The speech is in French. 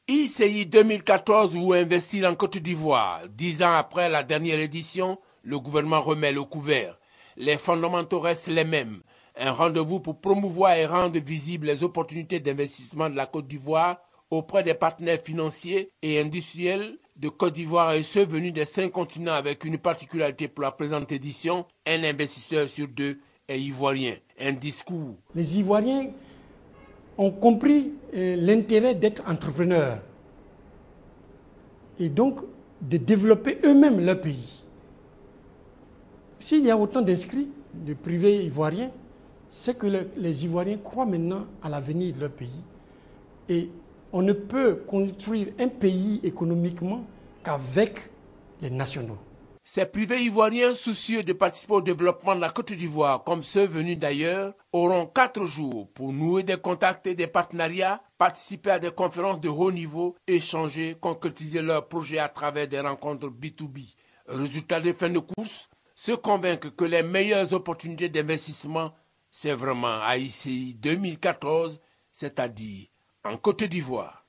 ICI 2014 ou investir en Côte d'Ivoire. 10 ans après la dernière édition, le gouvernement remet le couvert. Les fondamentaux restent les mêmes. Un rendez-vous pour promouvoir et rendre visibles les opportunités d'investissement de la Côte d'Ivoire auprès des partenaires financiers et industriels de Côte d'Ivoire et ceux venus des 5 continents avec une particularité pour la présente édition, un investisseur sur 2 est ivoirien. Un discours. Les Ivoiriens ont compris l'intérêt d'être entrepreneurs et donc de développer eux-mêmes leur pays. S'il y a autant d'inscrits de privés ivoiriens, c'est que les Ivoiriens croient maintenant à l'avenir de leur pays. Et on ne peut construire un pays économiquement qu'avec les nationaux. Ces privés ivoiriens soucieux de participer au développement de la Côte d'Ivoire, comme ceux venus d'ailleurs, auront 4 jours pour nouer des contacts et des partenariats, participer à des conférences de haut niveau, échanger, concrétiser leurs projets à travers des rencontres B2B. Résultat de fin de course, se convaincre que les meilleures opportunités d'investissement, c'est vraiment à ICI 2014, c'est-à-dire en Côte d'Ivoire.